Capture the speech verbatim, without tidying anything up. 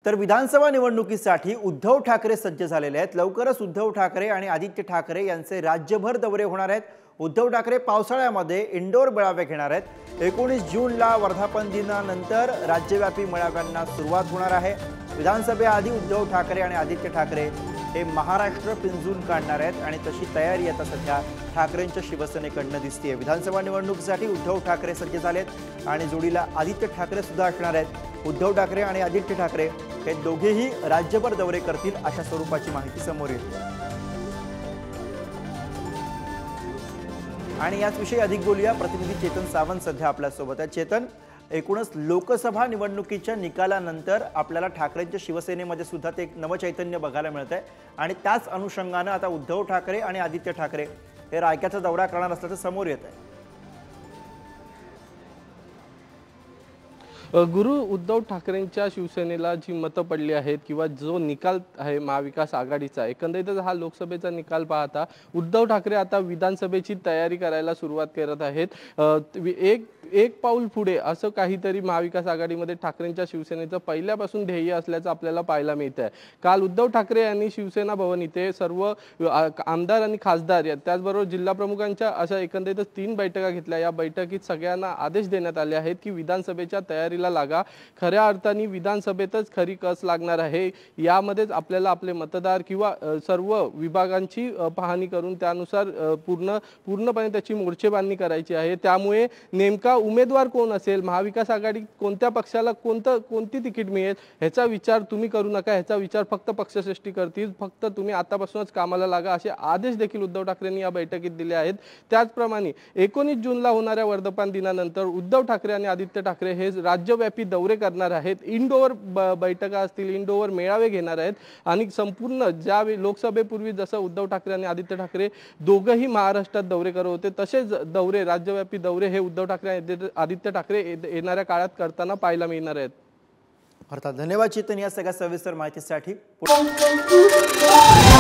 तर विधानसभा निवडणुकीसाठी उद्धव ठाकरे सज्ज झालेले आहेत। लवकरच उद्धव ठाकरे आणि आदित्य ठाकरे यांचे राज्यभर दौरे होणार आहेत। उद्धव ठाकरे पावसाळ्यामध्ये इंडोर मेळावे घेणार आहेत। एकोणीस जूनला वर्धापन दिनानंतर राज्यव्यापी मेळाव्यांना सुरुवात होणार आहे। विधानसभेआधी उद्धव ठाकरे आणि आदित्य ठाकरे हे महाराष्ट्र पिंजून काढणार आहेत आणि तशी तयारी आता सध्या ठाकरेंच्या शिवसेनेकडून दिसते। विधानसभा निवडणुकीसाठी उद्धव ठाकरे सज्ज झालेत आणि जोडीला आदित्य ठाकरे सुद्धा असणार आहेत। उद्धव ठाकरे आणि आदित्य ठाकरे हे दोघेही राज्यभर दौरे करतील अशा स्वरूपाची माहिती समोर येते। आणि याच विषयी अधिक बोलूया। प्रतिनिधी चेतन सावंत सध्या आपल्या सोबत आहेत। चेतन, एकूणच लोकसभा निवडणुकीच्या निकालानंतर आपल्याला ठाकरेंच्या शिवसेनेमध्ये सुद्धा ते एक नवचैतन्य बघायला मिळत आहे आणि त्याच अनुषंगाने आता उद्धव ठाकरे आणि आदित्य ठाकरे हे रायगडचा दौरा करणार असल्याचं समोर येत आहे। गुरु, उद्धव ठाकरेंच्या शिवसेनेला जी मतं पडली आहेत किंवा जो निकाल आहे महाविकास आघाडीचा, एकंदरीतच हा लोकसभेचा निकाल पाहता उद्धव ठाकरे आता विधानसभेची तयारी करायला सुरुवात करत आहेत। एक एक पाऊल पुढे असं काहीतरी महाविकास आघाडीमध्ये ठाकरेंच्या शिवसेनेचं पहिल्यापासून ध्येय असल्याचं आपल्याला पाहायला मिळत आहे। काल उद्धव ठाकरे यांनी शिवसेना भवन इथे सर्व आमदार आणि खासदार त्याचबरोबर जिल्हा प्रमुखांच्या अशा एकंदरीतच तीन बैठका घेतल्या। या बैठकीत सगळ्यांना आदेश देण्यात आले आहेत की विधानसभेच्या तयारीला लागा। खऱ्या अर्थाने विधानसभेतच खरी कस लागणार आहे। यामध्येच आपल्याला आपले मतदार किंवा सर्व विभागांची पाहणी करून त्यानुसार पूर्ण पूर्णपणे त्याची मोर्चेबांधणी करायची आहे। त्यामुळे नेमका उमेदवार कोण असेल, महाविकास आघाडी कोणत्या पक्षाला कोणतं कोणती तिकीट मिळेल ह्याचा विचार तुम्ही करू नका। ह्याचा विचार फक्त पक्षश्रेष्ठी करतील। फक्त तुम्ही आतापासूनच कामाला लागा असे आदेश देखील उद्धव ठाकरेंनी या बैठकीत दिले आहेत। त्याचप्रमाणे एकोणीस जूनला होणाऱ्या वर्धापन दिनानंतर उद्धव ठाकरे आणि आदित्य ठाकरे हे राज्यव्यापी दौरे करणार आहेत। इंडोर बैठका असतील, इंडोर मेळावे घेणार आहेत आणि संपूर्ण ज्या लोकसभेपूर्वी जसं उद्धव ठाकरे आणि आदित्य ठाकरे दोघंही महाराष्ट्रात दौरे करत होते तसेच दौरे राज्यव्यापी दौरे हे उद्धव ठाकरे आदित्य ठाकरे येणाऱ्या काळात करताना पाहायला मिळणार आहेत। अर्थात धन्यवाद चेतन या सगळ्या सविस्तर माहितीसाठी।